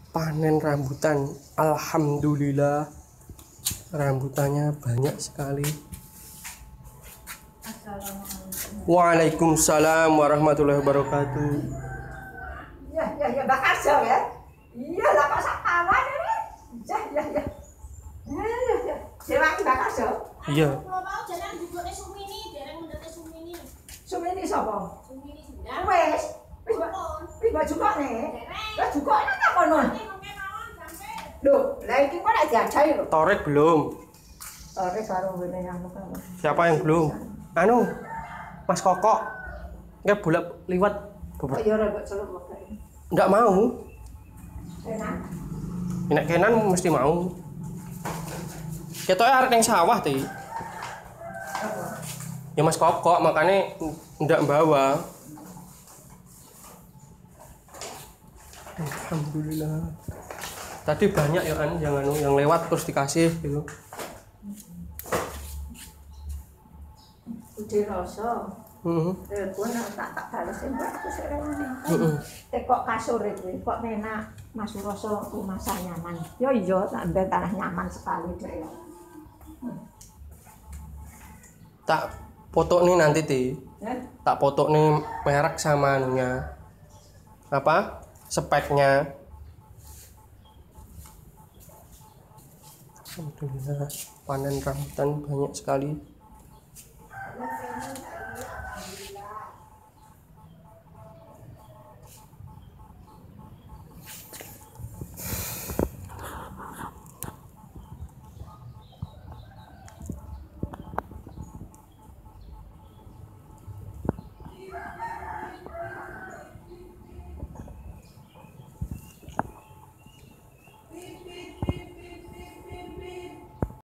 panen rambutan. Alhamdulillah rambutannya banyak sekali. Waalaikumsalam warahmatullahi wabarakatuh. Ya, Mbak Karjo ya. Iya lah kok sak kawan ini. Ya. Dewa Mbak Karjo. Iya. Kalau mau jalan duduknya Sumini, dereng mendekati Sumini. Sumini sapa? Sumini sudah. Wes baju kok nih. Baju kok ini tak kono. Loh, lah iki kok nek diajahi lho. Torek belum? Ore karo ngene anu kan. Siapa yang belum? Anu, Mas Kokok. Enggak boleh liwat. Oh ya ora mbok celuk kok. Enggak mau. Enak. Nek kenan mesti mau. Ketoke arek ning sawah ti. Ya Mas Kokok makanya ndak bawa. Alhamdulillah. Tadi banyak ya kan yang lewat terus dikasih gitu. Udah rasa. Telepon tak balesin Mbak aku sik rene. Kok kasur iki kok enak Mas Roso masa nyaman. Yo iya tak ndek tanah nyaman sekali deh. Tak foto nih nanti ti. Tak foto nih merek sama anunya. Apa? Speknya. Alhamdulillah panen rambutan banyak sekali.